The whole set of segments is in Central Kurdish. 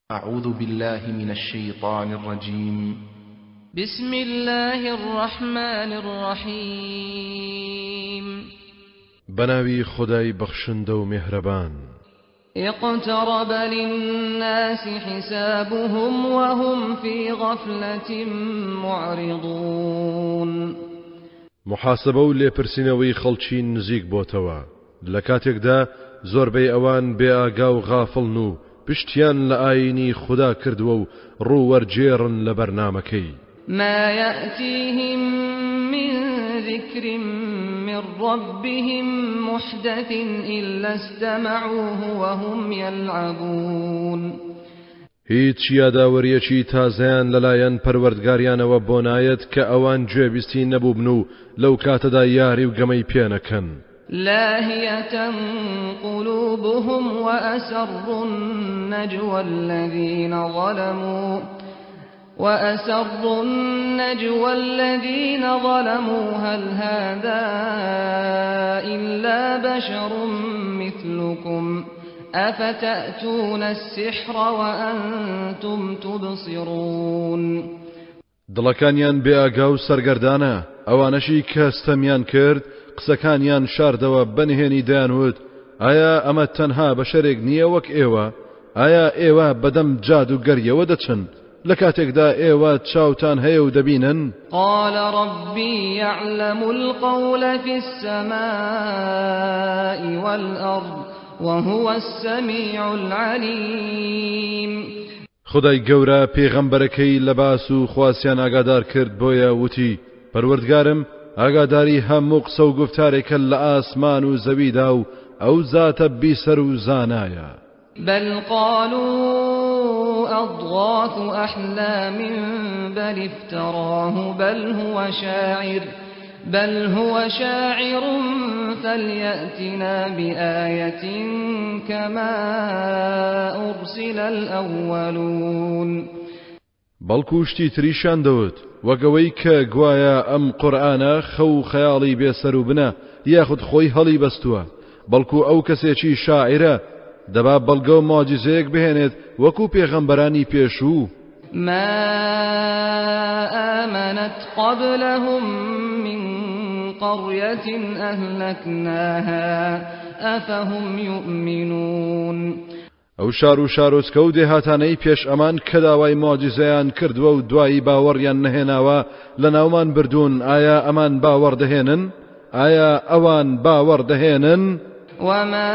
أعوذ بالله من الشيطان الرجيم. بسم الله الرحمن الرحيم. بناوي خداي بخشندو مهربان. اقترب للناس حسابهم وهم في غفلة معرضون. محاسبة لێپرسینەوەی خەڵکی نزیک بۆتەوە لە کاتێکدا زۆربەی ئەوان بێئاگا و غافڵن و پشتیان لە ئاینی خدا کردووە و ڕوووەرجێڕن لە بەرنامەکەی. ما يأتيهم من ذكر من ربهم محدث إلا استمعوه وهم يلعبون. هیچ یاداوەریەکی تازەیان لەلایەن پەروەردگاریانەوە بۆ نایەت کە ئەوان گوێبیستی نەبووبن و لەو کاتەدا یاری و گەمەی پێنەکەن. لاهية قلوبهم وأسروا النجوى الذين ظلموا هل هذا إلا بشر مثلكم أفتأتون السحر وأنتم تبصرون. دڵەکانیان بێئاگا و سەرگەردانە ئەوانەشی کە ستەمیان کرد قسەکانیان شاردەوە بەنهێنی دەیانوت ئایا ئەمە تەنها بەشەرێک نییە وەک ئێوە؟ ئایا ئێوە بەدەم جاد و گەریەوە دەچن لە کاتێکدا ئێوە چاوتان هەیە و دەبینن؟ قال ربي يعلم القول في السماء والأرض وهو السميع العليم. خدای گەورە پێغەمبەرەکەی لە باس و خواسیان ئاگادار کرد بۆیە وتی پەروەردگارم ئاگاداری هەموو قسە و گفتارێکە لە ئاسمان و زەویدا و ئەو زاتە بیسەر و زانایە. بل قالوا أضغاث أحلام بل افتراه بل هو شاعر فليأتنا بآية كما أرسل الأولون. بەڵکو شتی تریشان دەوت وەگەوەی کە گوایە ئەم قورئانە خەو خەیاڵی بێسەر و بنە یاخود خۆی هەڵی بەستووە بەڵکو ئەو کەسێکی شاعرە دەبا بەڵگە و ماجزەیەک بهێنێت وەکو پێغەمبەرانی پێشوو. ما آمنت قبلهم من قرية أهلكناها أفهم يؤمنون. ئەو شار و شارۆچکە و دێهاتانەی پێش ئەمان کە داوای ماجزەیان کردووە و دوایی باوەڕیان نەهێناوە لە ناومان بردوون ئایا ئەمان باوەڕ دەهێنن؟ ئایا ئەوان باوەڕ دەهێنن؟ وما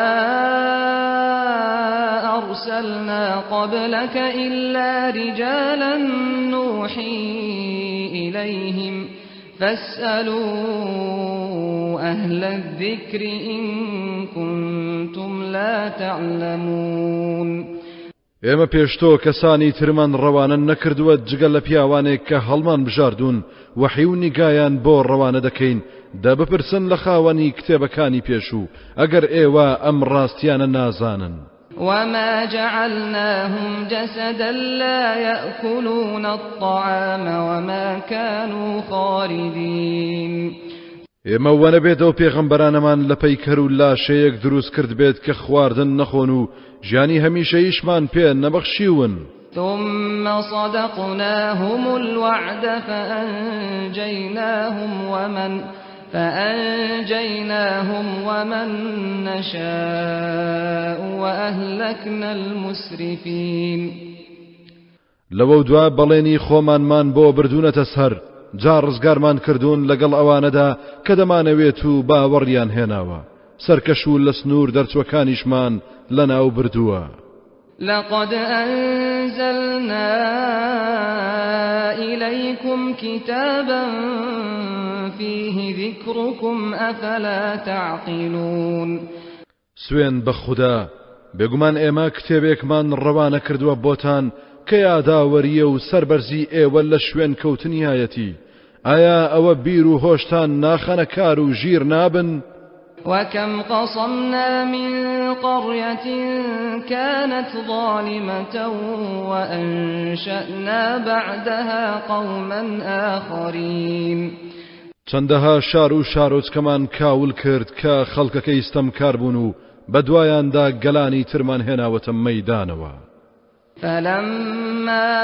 أرسلنا قبلك إلا رجالا نوحي إليهم فاسألوا أهل الذكر إن كنتم لا تعلمون. ئێمە پێشتۆ کەسانی ترمان ڕەوانە نەکردووە جگە لە پیاوانێک کە هەڵمان بژاردوون وەحی و نیگایان بۆ ڕەوانە دەکەین دا بپرسن لە خاوەنی کتێبەکانی پێشوو ئەگەر ئێوە ئەم ڕاستیانە نازانن. وما جعلناهم جسدا لا يأكلون الطعام وما كانوا خالدين. ئێمە وەنە بێتەوە پێغەمبەرانەمان لە پەیکەر و لاشەیەک دروست کرد بێت کە خواردن نەخۆن و ژیانی هەمیشەیشمان پێ نەبەخشیون. ثم صدقناهم الوعد فأنجيناهم ومن نشاء وأهلكنا المسرفين. لەوە دوا بەڵێنی خۆمانمان بۆ بردوونەتە سەر جا ڕزگارمان کردوون لەگەڵ ئەوانەدا کە دەمانەوێت و باوەڕیان هێناوە سەرکەش و لە سنوور دەرچوەکانیشمان لەناو بردووە. لقد أنزلنا إليكم كتابا فيه ذكركم أفلا تعقلون. سوێن بە خوددا بێگومان ئێمە کتێبێکمان ڕەوانە کردووە بۆتان کە یاداوەریە و سەربەرزی ئێوە لە شوێن کەوتنیایەتی ئایا ئەوە بیر و هۆشتان ناخەنە کار و ژیر نابن؟ وكم قصمنا من قرية كانت ظالمة وأنشأنا بعدها قوما آخرين. چەندەها شار و شارۆچکەمان کاول کرد کە خەڵکەکەی ستەمکار بوون و بەدوایاندا گەلانی ترمان هێناوەتە مەیدانەوە. فلما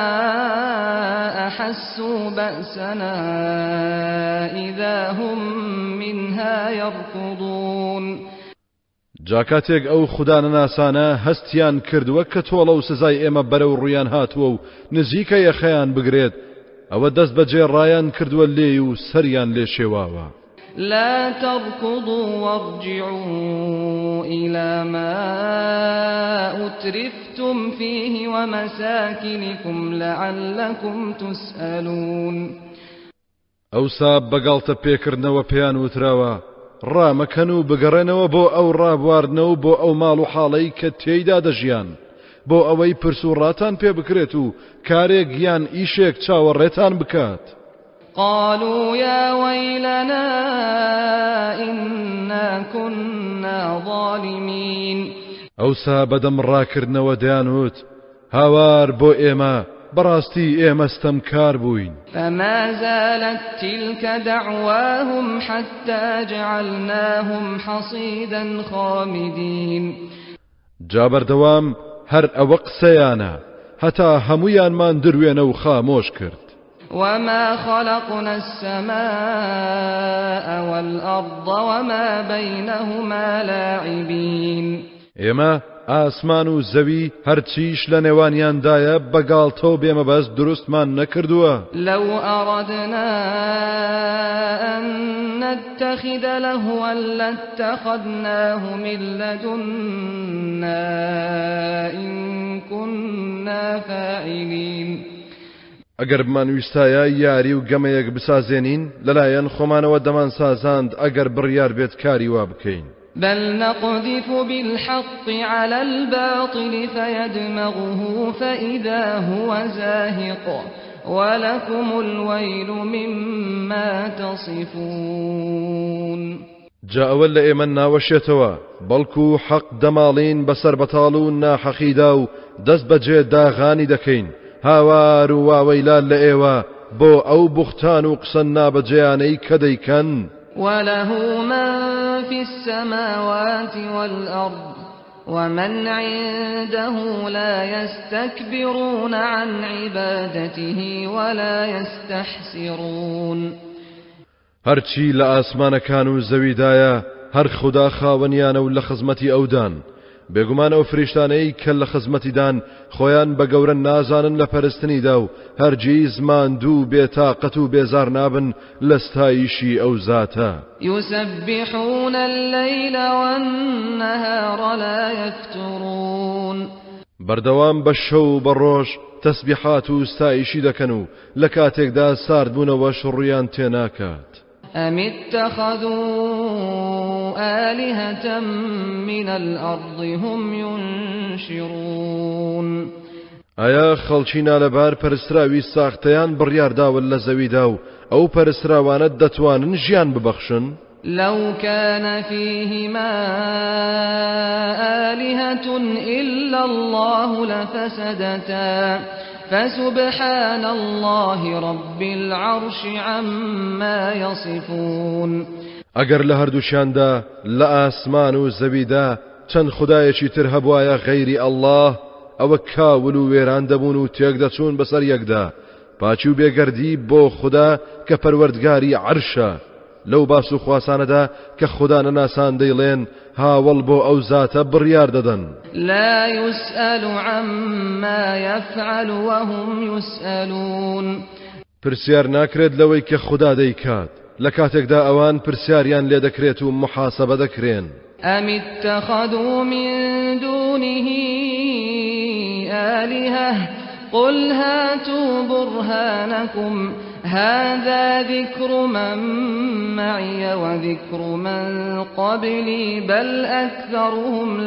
أحسوا بأسنا إذا هم منها يركضون جاکاتێک ئەو خوددانە ناسانە هەستیان کردووە کە تۆڵە و سزای ئێمە بەرەو ڕویان هاتووە و نزیکە یەخەیان بگرێت ئەوە دەست بەجێ ڕایان کردووە لێ و سەریان لێ شێواوە لا تركضوا وارجعوا إلى ما أترفتم فيه ومساكنكم لعلكم تسألون ئەوسا بەگاڵتە پێکردنەوە پێیان وتراوە ڕامەکەن و بگەڕێنەوە بۆ ئەو ڕابواردنەوە بۆ ئەو ماڵ و حاڵەی کە تێیدا دەژیان بۆ ئەوەی پرس و ڕاتان پێ بکرێت و کارێک یان ئیشێک چاوەڕێتان بکات قالوا يا ويلنا إنا كنا ظالمين ئەوسا بەدەم ڕاکردنەوە دەیانوت هاوار بۆ ئێمە بەڕاستی ئێمە ستەمکار بووین فما زالت تلك دعواهم حتى جعلناهم حصيدا خامدين جابردەوام هەر ئەوە قسەیانە هەتا هەموویانمان دروێنە و خامۆش کرد وما خلقنا السماء والأرض وما بينهما لاعبين ئێمە ئاسمان و زەوی هەرچیش لە نێوانیاندایە بەگاڵتەوە بێمەبەست دروستمان نەکردووە لو أردنا أن نتخذ لهوا لاتخذناه من لدنا إن كنا فاعلين ئەگەر بمانویستایە یاری و گەمەیەک بسازێنین لەلایەن خۆمانەوە دەمان سازاند ئەگەر بڕیار بێت کاری وا بکەین بل نقذف بالحق على الباطل فيدمغه فإذا هو زاهق ولكم الويل مما تصفون جا ئەوە لە ئێمە ناوەشێتەوە بەڵکو حەق دەماڵین بەسەر بەتاڵ و ناحەقیدا و دەست بەجێ داغانی دەکەین هاوار و واوەیلان لە ئێوە بۆ ئەو بوختان و قسە نابەجێیانەی کە دەیکەن وله من في السماوات والأرض ومن عنده لا يستكبرون عن عبادته ولا يستحسرون هەرچی لە ئاسمانەکان و زەویدایە هەر خوددا خاوەنیانە و لە خزمەتی ئەودان بێگومان ئەو فریشتانەی کە لە خزمەتیدان خۆیان بە گەورە نازانن لە پەرستنیدا و هەرگیز ماندوو بێتاقەت و بێزار نابن لە ستایشی ئەو زاتە يسبحون الليل والنهار لا يفترون بەردەوام بە شەو بە ڕۆژ تەسبیحات و ستایشی دەکەن و لە کاتێکدا سارد بوونەوە شڕیان تێناکات أم اتخذوا آلهة من الأرض هم ينشرون ئایا خەڵچینا لەبار پەرستراوی ساختەیان بڕیارداون لە زەویدا و ئەو پەرستراوانە دەتوانن ژیان ببەخشن لو كان فيهما آلهة إلا الله لفسدتا فسبحان الله رب العرش عما يصفون ئەگەر لە هەردووشیاندا لە ئاسمان و زەویدا چەند خودایەکی تر هەبوایە غەیری ئەڵڵاه ئەوە کاول و وێران دەبوون و تێک دەچوون بەسەر یەکدا پاچی و بێگەردی بۆ خوددا کە پەروەردگاری عەرشە لەو باس و خواسانەدا کە خوددا نەناسان دەیڵێن هاوڵ بۆ ئەو زاتە بڕیار دەدەن لا يسأل عما يفعل وهم يسألون پرسیار ناکرێت لەوەی کە خوددا دەیکات لە کاتێکدا ئەوان پرسیاریان لێ دەکرێت و محاسبە دەکرێن أم اتخذوا من دونه آلهة قل هاتوا برهانكم هذا ذكر من معي وذكر من قبلي بل أكثرهم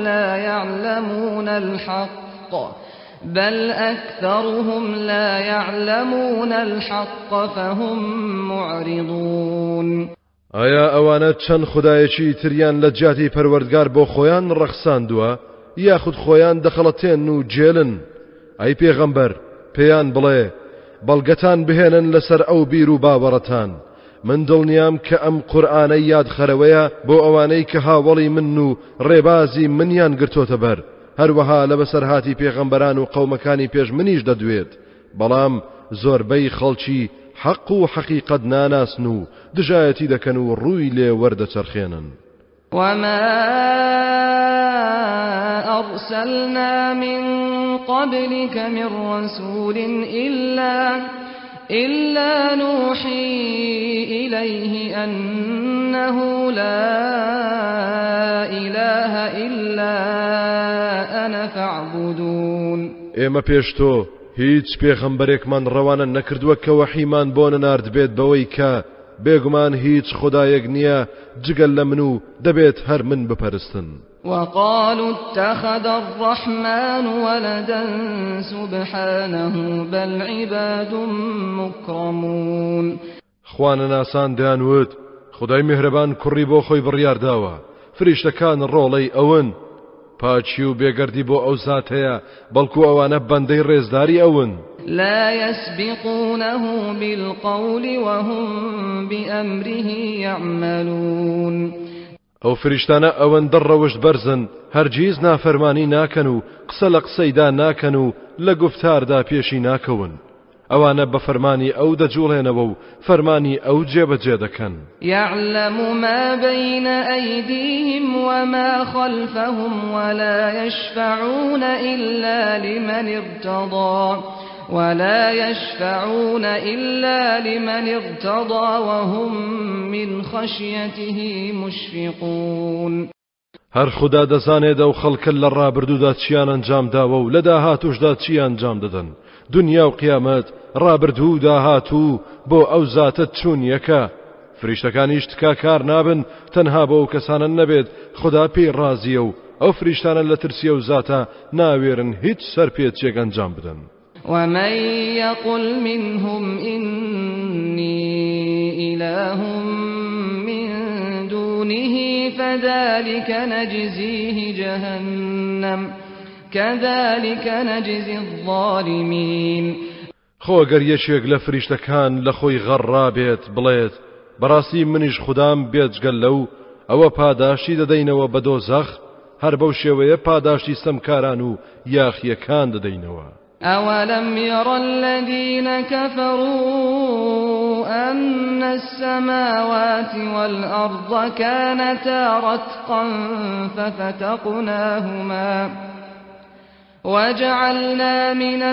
لا يعلمون الحق فهم معرضون ئایا ئەوانە چەند خودایەکی تریان لە جیاتی پەروەردگار بۆ خۆیان ڕەخساندووە یاخود خۆیان دەخەڵەتێن و جێلن ئەی پێغەمبەر پێیان بڵێ بەڵگەتان بهێنن لەسەر ئەو بیر و باوەڕەتان من دڵنیام کە ئەم قورئانەی یادخەرەوەیە بۆ ئەوانەی کە هاوڵی من و ڕێبازی منیان گرتۆتە بەر هەروەها لە بەسەرهاتی پێغەمبەران و قەومەکانی پێش منیش دەدوێت بەڵام زۆربەی خەڵکی حەق و حەقیقەت ناناسن و دژایەتی دەکەن و ڕووی لێ وەردەچەرخێنن. وما أرسلنا من قبلك من رسول إلا نوحي إليه أنه لا إله إلا أنا فاعبدون. ئێمە پێش تۆ هیچ پێغەمبەرێکمان ڕەوانە نەکردووە کە وەحیمان بۆ نەنارد بێت بەوەی کە بێگومان هیچ خدایەک نییە جگەل لە من و دەبێت هەر من بپەرستن. وقالوا اتخذ الرحمن ولدا سبحانه بل عباد مكرمون. خوانە ناسان دەیانوت خدای میهرەبان کوڕی بۆ خۆی بڕیارداوە فریشتەکان ڕۆڵەی ئەون پاچی و بێگەردی بۆ ئەو زات هەیە بەڵکو ئەوانە بەندەی ڕێزداری ئەون. لا يسبقونه بالقول وهم بأمره يعملون. ئەو فریشتانە ئەوەن دەڕەوشت بەرزن هەرگیز نافەرمانی ناکەن و قسە لە قسەیدا ناکەن و لە گفتاردا پێشی ناکەون. ئەوانە بە فەرمانی ئەو دەجوڵێنەوە و فەرمانی ئەو جێبەجێ دەکەن. يعلم ما بين أيديهم وما خلفهم ولا يشفعون إلا لمن ارتضى وهم من خشيته مشفقون. هەر خوددا دەزانێت ئەو خەڵکە لە ڕابردوودا چیان ئەنجام داوە و لە داهاتوشدا چی ئەنجام دەدەن. دنیا و قیامەت ڕابردوو داهاتوو بۆ ئەو زاتە چوون یەکە. فریشتەکانیش تکا کار نابن تەنها بۆ ئەو کەسانە نەبێت خوددا پێی ڕازیە و ئەو فریشتانە لە ترسیە و زاتە ناوێرن هیچ سەرپێچێک ئەنجام بدەن. ومن يقل منهم إني إله من دونه فذلك نجزيه جهنم كذلك نجزي الظالمين. خۆ گەر یەکێک لە فریشتەکان لە خۆی غەڕا بێت بڵێت بەڕاستی منیش خوددام بێجگەل لەو ئەوە پاداشتی دەدەینەوە بە دۆزەخ هەر بەو شێوەیە پاداشتی سەمکاران و یاخیەکان دەدەینەوە. أولم ير الذين كفروا أن السماوات والأرض كانتا رتقا ففتقناهما وجعلنا من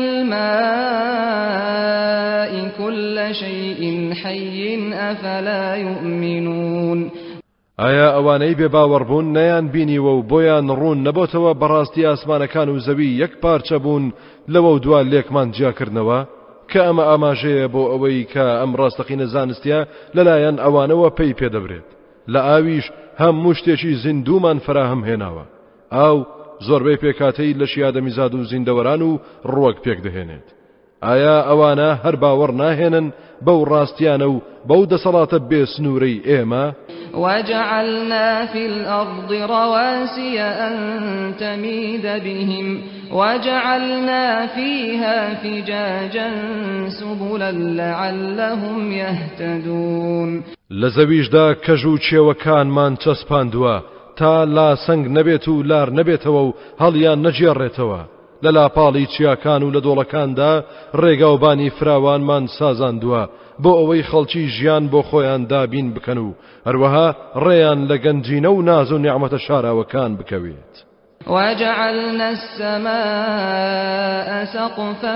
الماء كل شيء حي أفلا يؤمنون. ئایا ئەوانەی بێباوەڕبوون نەیان بینیوە و بۆیان ڕوون نەبۆتەوە بەڕاستی ئاسمانەکان و زەوی یەک پارچە بوون لەوە دووە لێکمان جیاکردنەوە کە ئەمە ئاماژەیە بۆ ئەوەی کە ئەم ڕاستەقینە زانستیە لەلایەن ئەوانەوە پێی پێدەبرێت. لە ئاویش هەموو شتێکی زیندومان فراهم هێناوە. ئاو زۆربەی پێکاتەی لە شیادەمیزاد و زیندەوەران و ڕووەک پێک دەهێنێت. ئایا ئەوانە هەر باوەڕ ناهێنن بەو ڕاستیانە و بەو دەسەڵاتە بێسنوورەی ئێمە؟ وجعلنا في الأرض رواسي أن تميد بهم وجعلنا فيها فجاجا سبلا لعلهم يهتدون. لزویشدا کەژ و چێوەکانمان چەسپاندووە تا لا سنگ نەبێت و لار نەبێتەوە و هەڵیان نەجێڕێتەوە. لە لاپاڵی چیاکان و لە دۆڵەکاندا ڕێگاوبانی فراوانمان سازاندووە بۆ ئەوەی خەڵکی ژیان بۆ خۆیان دابین بکەن و هەروەها ڕێیان لە گەنجینە و ناز و نیعمەتە شاراوەکان بکەوێت. وجعلنا السماء سقفا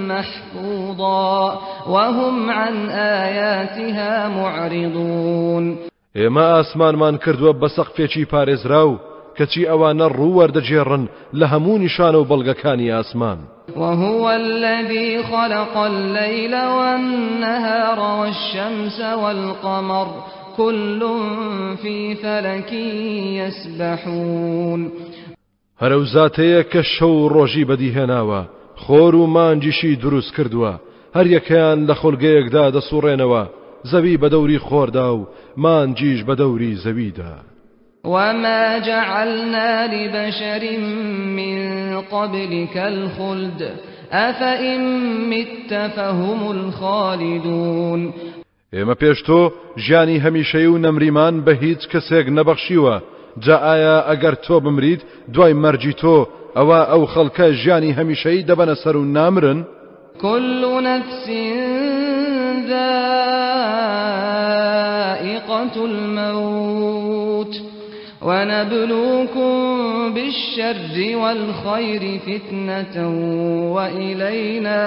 محفوظا وهم عن آياتها معرضون. ئێمە ئاسمانمان کردووە بە سەقفێکی پارێزراو کەچی ئەوانە ڕوووەردەجێڕن لە هەموو نیشانە و بەڵگەکانی ئاسمان. وهو الذي خلق الليل والنهار والشمس والقمر كل في فلك يسبحون. هەرەو زاتەیە کە شەو ڕۆژی بەدیهێناوە خۆر و مانجیشی دروست کردووە هەر یەکەیان لە خۆلگەیەکدا دەسوڕێنەوە زەوی بە دەوری خۆردا و مانجیش بە دەوری زەویدا. وما جعلنا لبشر من قبلك الخلد أفإن مت فهم الخالدون. ئێمە پێش تۆ ژیانی هەمیشەی و نەمریمان بە هیچ کەسێک نەبەخشیوە جا ئایا ئەگەر تۆ بمریت دوای مەرجی تۆ ئەو خەڵکە ژیانی هەمیشەی دەبەنە سەر و نامرن كل نفس ذائقة الموت ونبلوكم بالشر والخير فتنة وإلينا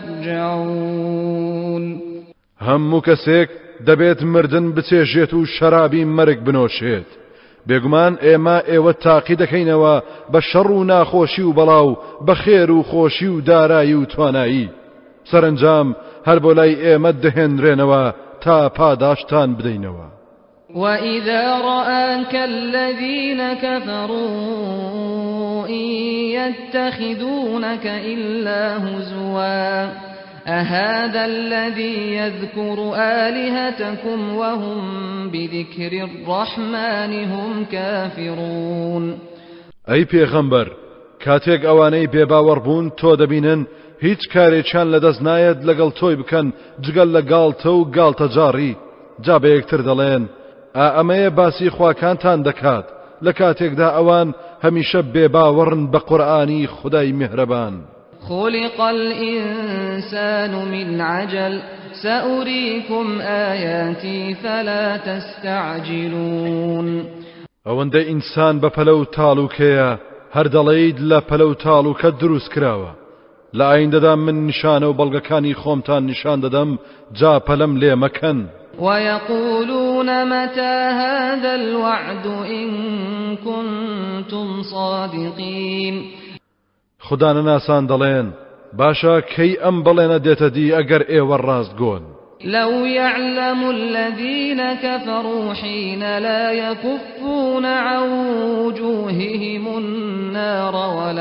ترجعون هەموو کەسێک دەبێت مردن بچێژێت و شەرابی مەرگ بنۆشێت بێگومان ئێوە تاقی دەکەینەوە بە شەڕ و ناخۆشی و بەڵاو بە خێر و خۆشی و دارایی و توانایی سەرنجام هەر بۆ لای ئێمە دەهێنرێنەوە تا پاداشتان بدەینەوە وإذا رآك الذين كفروا إن يتخذونك إلا هزوا أهذا الذي يذكر آلهتكم وهم بذكر الرحمن هم كافرون أي پیغمبر کاتێک ئەوانەی بێباوەڕبوون تۆ دەبینن هیچ کارێکیان لەدەست نایەت لەگەڵ تۆی بکەن جگەل لە گاڵتە و گاڵتە جاڕی جا بە یەکتر دەڵێن ئەمەیە باسی خواکانتان دەکات لە کاتێکدا ئەوان هەمیشە بێباوەڕن بە قورئانی خودای میهرەبان خلق الإنسان من عجل سأريكم آياتي فلا تستعجلون ئەوەندە ئینسان بە پەلە و تاڵوکەیە هەر دەڵێیت لە پەلە و تاڵوکە دروست کراوە لە ئایندەدا من نیشانە و بەڵگەکانی خۆمتان نیشان دەدەم جا پەلەم لێ مەکەن ويقولون متى هذا الوعد إن كنتم صادقين خدا نەناسان دەڵێن باشە کەی ئەم بەڵێنە دێتە دی ئەگەر ئێوە ڕاستگۆن لو يعلم الذين كفروا حين لا يكفون عن وجوههم النار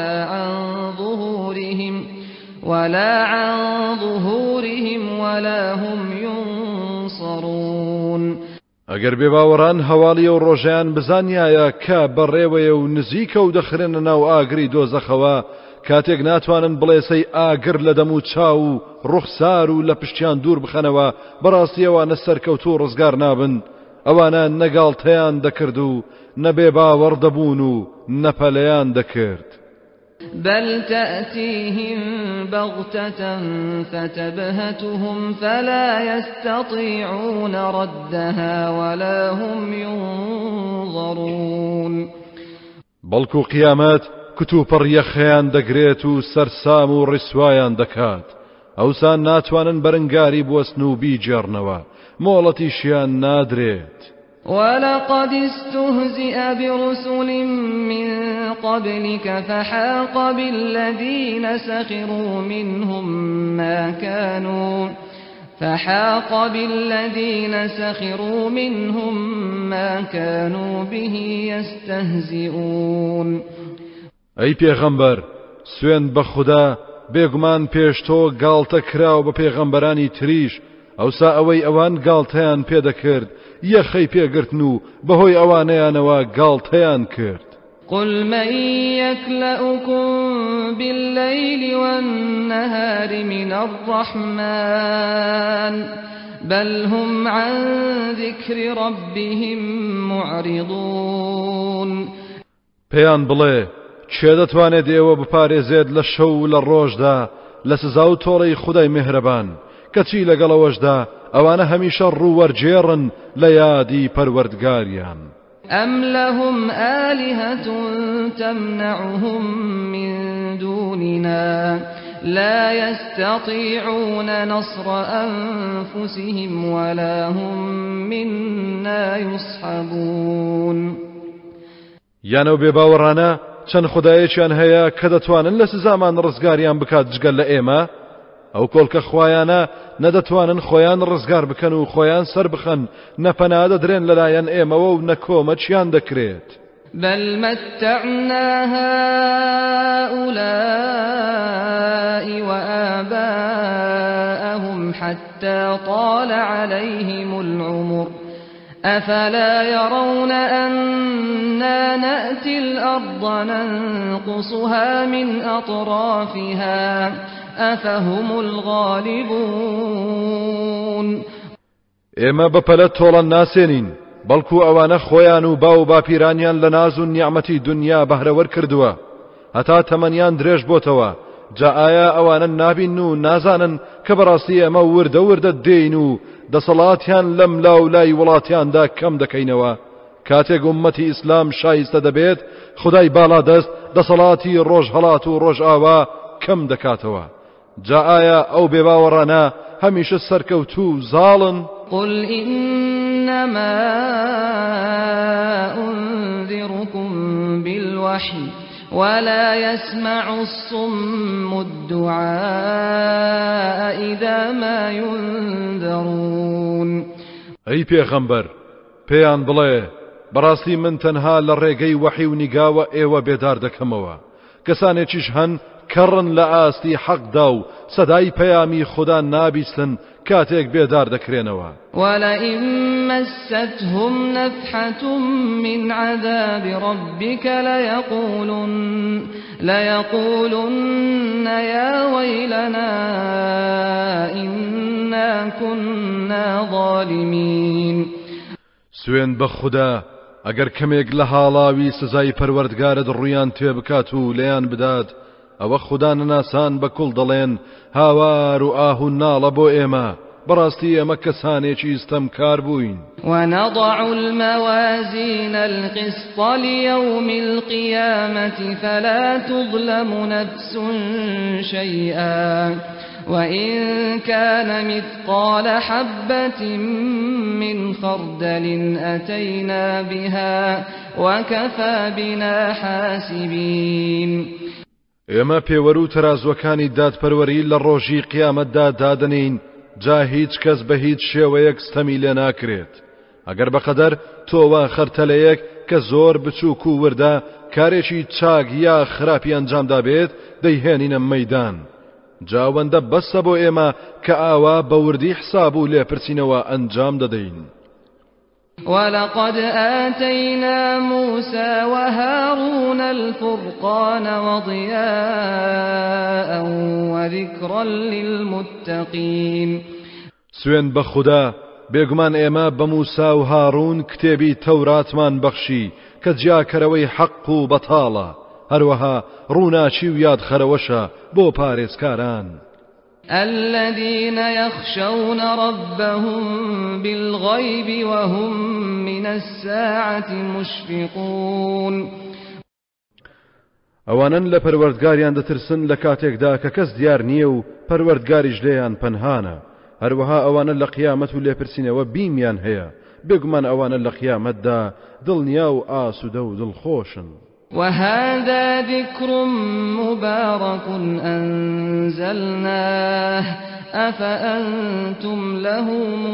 ولا عن ظهورهم ولا هم ينصرون ئەگەر بێباوەڕان هەواڵی و ڕۆژیان بزانیایە کە بەڕێوەیە و نزیکە و دەخرێنە ناو ئاگری دۆزەخەوە کاتێک ناتوانن بڵێسەی ئاگر لە دەم و چاو و ڕوخسار و لە پشتیان دوور بخەنەوە بەڕاستی ئەوانە سەرکەوت و ڕزگار نابن ئەوانە نەگاڵتەیان دەکرد و نەبێباوەڕ دەبوون و نەپەلەیان دەکرد بل تأتيهم بغتة فتبهتهم فلا يستطيعون ردها ولا هم ينظرون بەڵکو قیامەت کتوپڕ یەخەیان دەگرێت و سەرسام و ڕیسوایان دەکات ئەوسان ناتوانن بەرەنگاری بوەستن و بیجێڕنەوە مۆڵەتیشیان نادرێت ولقد استهزئ برسل من قبلك فحاق بالذين سخروا منهم ما كانوا به يستهزئون ئەی پێغەمبەر سوێن بە خوددا بێگومان پێش تۆ گاڵتە کراو بە پێغەمبەرانی تریش ئەوسا ئەوەی ئەوان گاڵتەیان پێدەکرد یەخەی پێگرتن و بەهۆی ئەوانەیانەوە گاڵتەیان کرد قل من يكلأكم بالليل والنهار من الرحمن بل هم عن ذكر ربهم معرضون پێیان بڵێ چێ دەتوانێت ئێوە بپارێزێت لە شەو و لە ڕۆژدا لە سزا و تۆڵەی خودای میهرەبان کەچی لەگەڵەوەشدا ئەوانە هەمیشە ڕوووەرجێڕن لە یادی پەروەردگاریان أم لهم آلهة تمنعهم من دوننا لا يستطيعون نصر أنفسهم ولا هم منا يصحبون یانەو بێباوەڕانە چەند خودایەکیان هەیە کە دەتوانن لە سزامان ڕزگاریان بکات جگەل لە ئێمە ئەو کۆڵکە خوایانە نەدەتوانن خۆیان ڕزگار بکەن و خۆیان سەر بخەن نەپەنا دەدرێن لەلایەن ئێمەوە و نەکۆمەچیان دەکرێت بل متعنا هؤلاء وآباءهم حتى طال عليهم العمر أفلا يرون أنا نأتي الأرض ننقصها من أطرافها أفهم الغالبون ئێمە بەپەلە تۆڵە ناسێنین بەڵکو ئەوانە خۆیان و باو باپیرانیان لە ناز و نیعمەتی دنیا بەهرەوەر کردووە هەتا تەمەنیان درێژ بۆتەوە جا ئایا ئەوانە نابین و نازانن کە بەڕاستی ئەمە وردە وردە دێین و دەسەڵاتیان لەم لاولای وڵاتیاندا کەم دەکەینەوە کاتێک ئومەتی ئیسلام شایستە دەبێت خدای باڵا دەست دەسەڵاتی ڕۆژهەڵات و ڕۆژئاوا کەم دەکاتەوە جا ئایا ئەو بێباوەڕانە هەمیشە سەرکەوتوو زاڵن قل إنما أنذركم بالوحي ولا يسمع الصم الدعاء إذا ما ينذرون ئەی پێغەمبەر پێیان بڵێ بەڕاستی من تەنها لە ڕێگەی وەحی و نیگاوە ئێوە بێدار دەکەمەوە کەسانێکیش هەن کەڕن لە ئاستی حەقدا و سەدای پەیامی خوددا نابیستن کاتێک بێدار دەکرێنەوە ولئن مستهم نفحة من عذاب ربك ليقولن يا ويلنا إنا كنا ظالمين سوێن بە خوددا ئەگەر کەمێک لە حاڵاوی سزای پەروەردگارت ڕوویان تێبکات و لێیان بدات ئەوە خوددا نەناسان بە کوڵ دەڵێن هاوار و ئاه و ناڵە بۆ ئێمە بەڕاستی ئەمە کەسانێکی ستەمکار بووین ونضع الموازين القسط ليوم القيامة فلا تظلم نفس شيئا وإن كان مثقال حبة من خردل أتينا بها وكفى بنا حاسبين ئێمە پێوەرە و تەرازوەکانی دادپەروەری لە ڕۆژی قیامەتدا دادەنین جا هیچ کەس بە هیچ شێوەیەک ستەمی لێ ناکرێت ئەگەر بەقەدەر تۆوە خەرتەلەیەک کە زۆر بچووک و وردە کارێکی چاک یا خراپی ئەنجامدا بێت دەیهێنینە مەیدان جاوەندە بەسە بۆ ئێمە کە ئاوا بە وردی حساب و لێپرسینەوە ئەنجام دەدەین ولقد آتينا موسى وهارون الفرقان وضياء وذكرا للمتقين سوێن بە خوددا بێگومان ئێمە بە موسا و هارون کتێبی تەوراتمان بەخشی کە جیاکەرەوەی حەق و بەتاڵە هەروەها ڕووناچی و یادخەرەوەشە بۆ پارێزکاران الذين يخشون ربهم بالغيب وهم من الساعة مشفقون ئەوانن لە پەروەردگاریان دەترسن لە کاتێکدا کە کەس دیار نییە و پەروەردگاریش لێیان پەنهانە هەروەها ئەوانە لە قیامەت و لێپرسینەوە بیمیان هەیە بێگومان ئەوانە لە قیامەتدا دڵنیا و ئاسوودە و دڵخۆشن وهذا ذكر مبارك أنزلناه أفأنتم له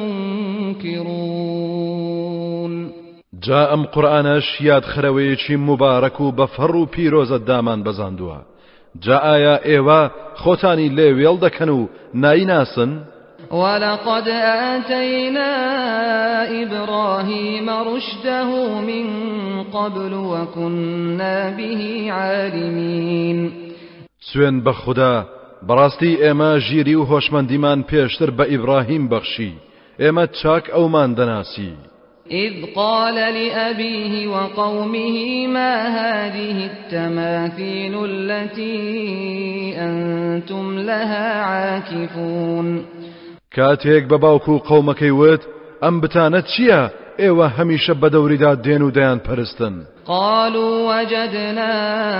منكرون جا ئەم قورئانەش یادخەرەوەیەکی مبارەک و بەفەڕ و پیرۆزە دامان بەزاندووە جا ئایا ئێوە خۆتانی لێ وێڵ دەکەن و نایناسن ولقد آتينا إبراهيم رشده من قبل وكنا به عالمين سوێن بە خوددا بەڕاستی ئێمە ژیری و هۆشمەندیمان پێشتر بە ئیبراهیم بەخشی ئێمە چاک ئەومان دەناسی إذ قال لأبيه وقومه ما هذه التماثيل التي أنتم لها عاكفون کاتێک بە باوکو و قەومەکەی وت ئەم بتانە چییە ئێوە هەمیشە بە دەوریدا دێن و دەیان پەرستن قالوا وجدنا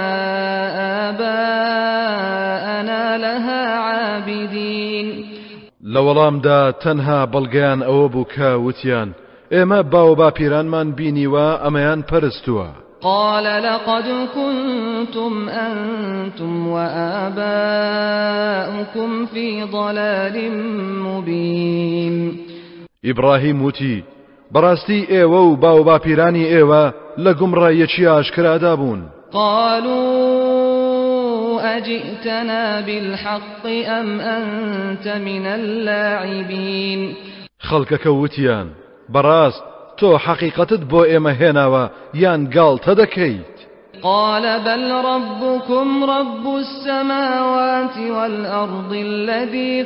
آباءنا لها عابدين لە وەڵامدا تەنها بەڵگەیان ئەوە بوو کە وتیان ئێمە باو باپیرانمان بینیوە ئەمەیان پەرستووە قال لقد كنتم أنتم وآباؤكم في ضلال مبين ئیبراهیم وتی بەڕاستی ئێوە و باو باپیرانی ئێوە لە گومڕایەکی ئاشکرادا بوون قالوا أجئتنا بالحق أم أنت من اللاعبين خەڵکەکە وتیان بەڕاست تۆ حەقیقەتت بۆ ئێمە هێناوە یان گاڵتە دەکەیت قال بل ربكم رب السماوات والأرض الذي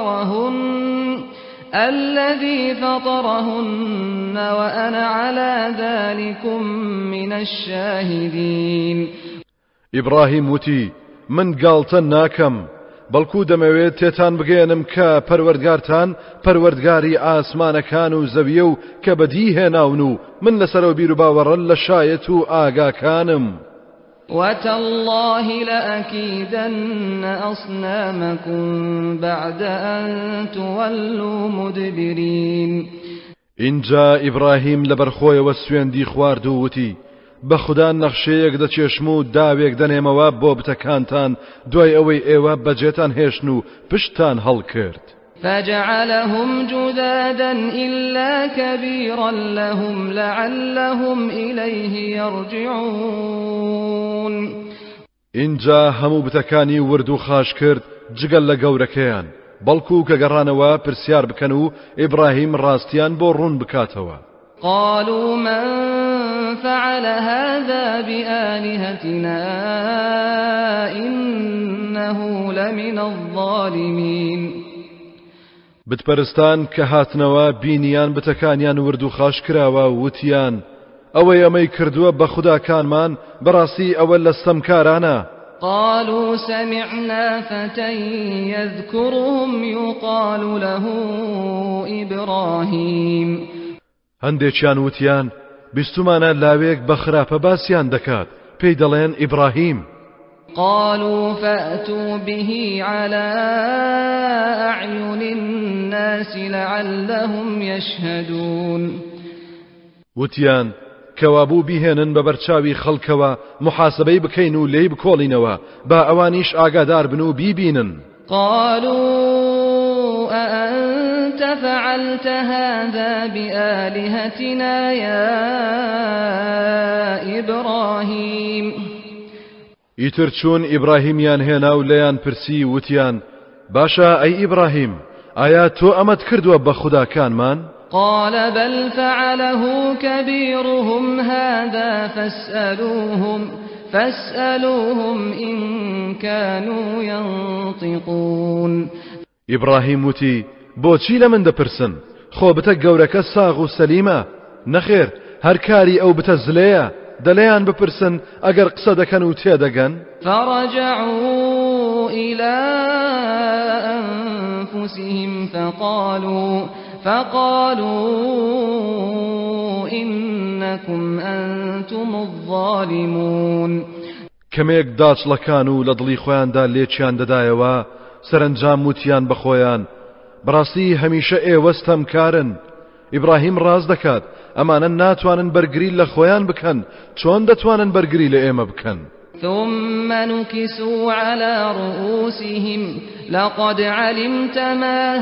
فطرهن وأنا على ذلكم من الشاهدين ئیبراهیم وتی من گاڵتە ناکەم بەڵکو دەمەوێت تێتان بگەێنم کە پەروەردگارتان پەروەردگاری ئاسمانەکان و زەویە و کە بەدی هێناون و من لەسەرەوە بیر و باوەڕە لە شایەت و ئاگاکانم. وتالله لأكيدن أصنامكم بعد أن تولوا مدبرين. اینجا ئیبراهیم لەبەرخۆیەوە سوێندی خوارد و وتی بەخدا نەخشەیەک دەچێشم و داوێک دەنێمەوە بۆ بتەکانتان دوای ئەوەی ئێوە بەجێتان هێشن و پشتان هەڵکرد. فجعلهم جذاذا إلا كبيرا لهم لعلهم إليه يرجعون. اینجا هەموو بتەکانی ورد و خاش کرد جگەل لە گەورەکەیان بەڵکو کە گەڕانەوە پرسیار بکەن و ئیبراهیم ڕاستیان بۆ ڕوون بکاتەوە. قالوا من فعل هذا بآلهتنا إنه لمن الظالمين. بتپەرستان کە هاتنەوە بینیان بتەکانیان ورد و خاش کراوە وتیان ئەوەی ئەمەی کردووە بە خوداکانمان بەڕاستی ئەوە لە ستەمکارانە. قالوا سمعنا فتى يذكرهم يقال له إبراهيم. هەندێکیان وتیان بیستمانە لاوێک بە خراپە باسییان دەکات پێی دەڵێن ئیبراهیم. قالوا فأتوا به على أعين الناس لعلهم يشهدون. وتیان کەوابوو بیهێنن بە بەرچاوی خەڵکەوە محاسبەی بکەین و لێی بکۆڵینەوە با ئەوانیش ئاگادار بن و بیبینن. قالوا أأنت فعلت هذا بآلهتنا يا إبراهيم. ئیتر چون ئیبراهیمیان هێنا و لەیان پرسی وتیان باشە ئەی ئیبراهیم ئایا تۆ ئەمەت کردووە بە خوداکانمان؟ قال بل فعله كبيرهم هذا فاسألوهم إن كانوا ينطقون. ئیبراهیم وتی بۆچی لە من دەپرسن خۆ بتە گەورەکە ساغ و سەلیمە نەخێر هەر کاری ئەو بتە زلەیە دەلێیان بپرسن ئەگەر قسە دەکەن و تێدەگەن. فرجعوا إلى أنفسهم فقالوا إنكم أنتم الظالمون. کەمێک داچڵەکان و لە دڵی خۆیاندا لێچیان دەدایەوە سەرنجام وتیان بە خۆیان بەڕاستی هەمیشە ئێوەستەم کارن. ئیبراهیم ڕاز دەکات ئەمانە ناتوانن بەرگری لە خۆیان بکەن چۆن دەتوانن بەرگری لە ئێمە بکەن. ثم نكسوا على رؤوسهم لقد علمت ما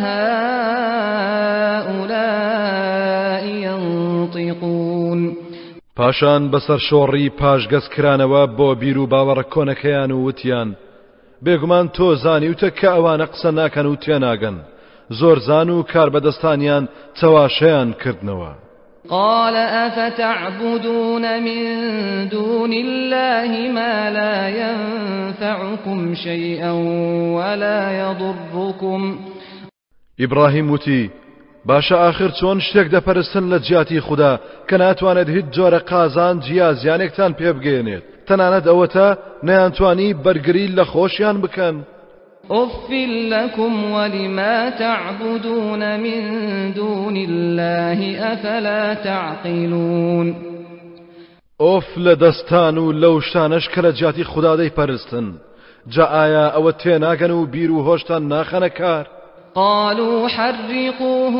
هؤلاء ينطقون. پاشان بەسەر شۆڕی پاشگەز کرانەوە بۆ بیر و باوەڕە کۆنەکەیان و وتیان بێگومان تۆ زانیوتە کە ئەوانە قسە ناکەن و تێناگەن زۆر زان و کار بەدەستانیان چەواشەیان کردنەوە. قال أفتعبدون من دون الله ما لا ينفعكم شيئا ولا يضركم. ئیبراهیم وتی باشە ئاخر چۆن شتێک دەپەرستن لە جیاتی خوددا کە ناتوانێت هیچ جۆرە قازان جیا زیانێکتان پێ بگەێنێت تەنانەت ئەوەتە نەیانتوانی بەرگری لە خۆشیان بکەن. أف لكم ولما تعبدون من دون الله أفلا تعقلون. ئۆف لە دەستان و لەو شتانەش کە لە جیاتی خوددا دەیپەرستن جا ئایا ئەوە تێناگەن و بیر و هۆشتان ناخەنە کار؟ قالوا حرقوه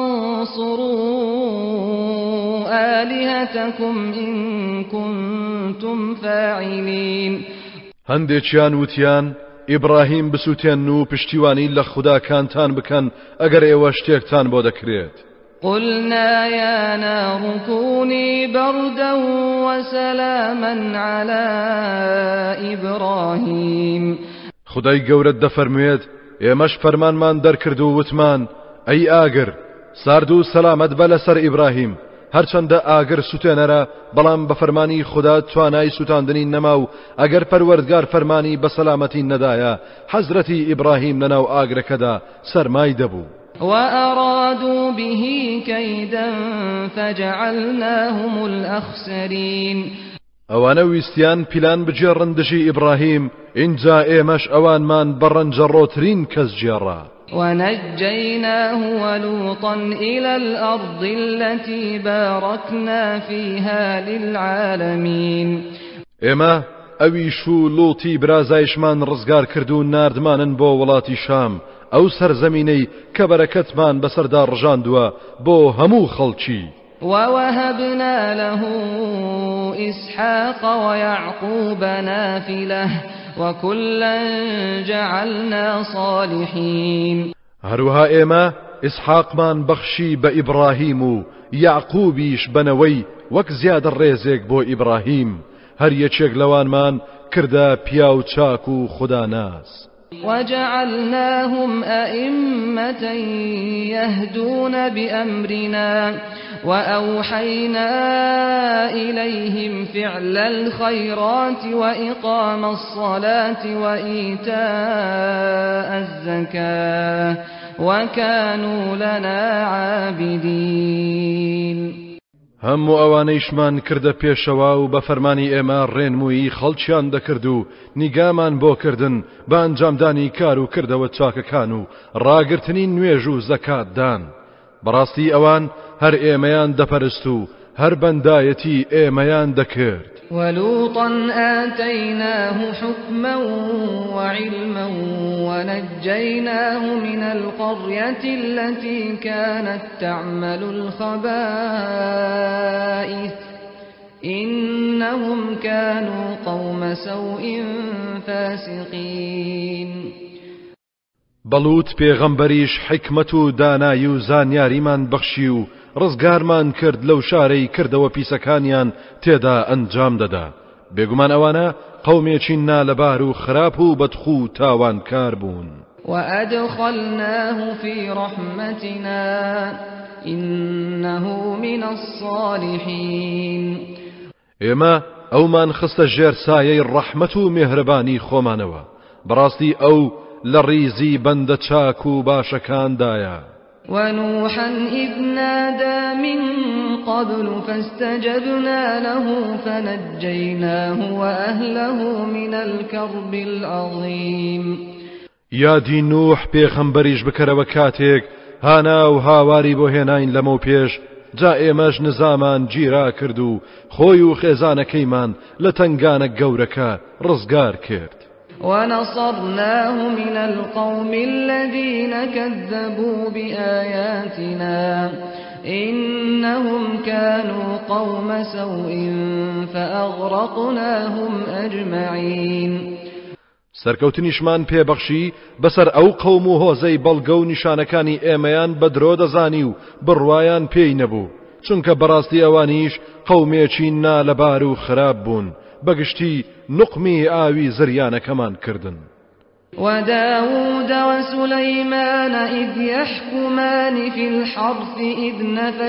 وانصروا آلهتكم إن كنتم فاعلين. هەندێکیان وتیان ئیبراهیم بسووتێن و پشتیوانی لە خوداکانتان بکەن ئەگەر ئێوە شتێکتان بۆ دەکرێت. قلنا يا نار كوني بردا وسلاما على إبراهيم. خدای گەورەت دەفەرموێت ئێمەش فەرمانمان دەرکرد و وتمان ئەی ئاگر سارد و سەلامەت بە لەسەر ئیبراهیم هەرچەندە ئاگر سوتێنەرە بەڵام بە فەرمانی خوددا توانای سوتاندنی نەما و ئەگەر پەروەردگار فەرمانی بە سەلامەتی نەدایە حەزرەتی ئیبراهیم لەناو ئاگرەکەدا سەرمای دەبوو. وأرادوا به كيدا فجعلناهم الأخسرين. ئەوانە ویستیان پیلان بجێڕن دژی ئیبراهیم، اینجا ئێمەش ئەوانمان بەڕەنجەڕۆترین کەس جێڕا. ونجيناه ولوطا إلى الأرض التي باركنا فيها للعالمين. ئێمە ئەویش و لوتی برازایشمان ڕزگار کرد و ناردمانن بۆ وڵاتی شام، ئەو سەرزەمینەی کە بەرەکەتمان بەسەردا ڕژاندووە بۆ هەموو خەڵکی. ووهبنا له إسحاق ويعقوب نافلة وكلا جعلنا صالحين. هەروها ئێمە ئیسحاقمان بەخشی بە ئیبراهیم و یعقوبیش بنەوەی وەک زیادە ڕێزێک بۆ ئیبراهیم، هەر یەکێک لەوانمان کردە پیا و چاک و خوداناس. وجعلناهم أئمة يهدون بأمرنا وأوحينا إليهم فعل الخيرات وإقام الصلاة وإيتاء الزكاة وكانوا لنا عابدين. هەموو ئەوانەیشمان کردە پێشەوە و بە فەرمانی ئێمە ڕێنمووی خەڵکیان دەکرد و نیگامان بۆ کردن بە ئەنجامدانی کار و کردەوە چاکەکان و ڕاگرتنی نوێژ و زەکاتدان. بەڕاستی ئەوان هەر ئێمەیان دەپەرست و هەر بەندایەتی ئێمەیان دەکرد. ولوطا آتيناه حكما وعلما ونجيناه من القرية التي كانت تعمل الخبائث إنهم كانوا قوم سوء فاسقين. بەڵوت پێغەمبەریش حکمت و دانایی و زانیاریمان بەخشی و ڕزگارمان کرد لەو شارەی کردەوە پیسەکانیان تێدا ئەنجام دەدا. بێگومان ئەوانە قەومێکی نالەبار و خراپ و بەدخو تاوانکار بوون. وأدخلناه في رحمتنا إنه من الصالحين. ئێمە ئەومان خستە ژێر سایەی ڕەحمەت و میهرەبانی خۆمانەوە، بەڕاستی ئەو لە ڕیزی بەندە چاک و باشەکاندایە. ونوحا إذ نادى من قبل فاستجبنا له فنجيناه وأهله من الكرب العظيم. یادی نوح پێغەمبەریش بکەرەوە کاتێک هانا و هاواری بۆ هێناین لەمە پێش، جا ئێمەش نزامان گیرا کرد و خۆی و خێزانەکەیمان لە تنگانە گەورەکە ڕزگار کرد. ونصرناه من القوم الذين كذبوا بآياتنا إنهم كانوا قوم سوء فأغرقناهم أجمعين. سەرکەوتنیشمان پێبەخشی بەسەر ئەو قەوم و هۆزەی بەڵگە و نیشانەکانی ئێمەیان بەدرۆ دەزانی و بڕوایان پێی نەبوو، چونکە بەڕاستی ئەوانیش قەومێکی نالەبار و خراپ بوون، بەگشتی نقمی ئاوی زریانەکەمان کردن. وداود وسليمان إذ يحكمان في الحرث إذ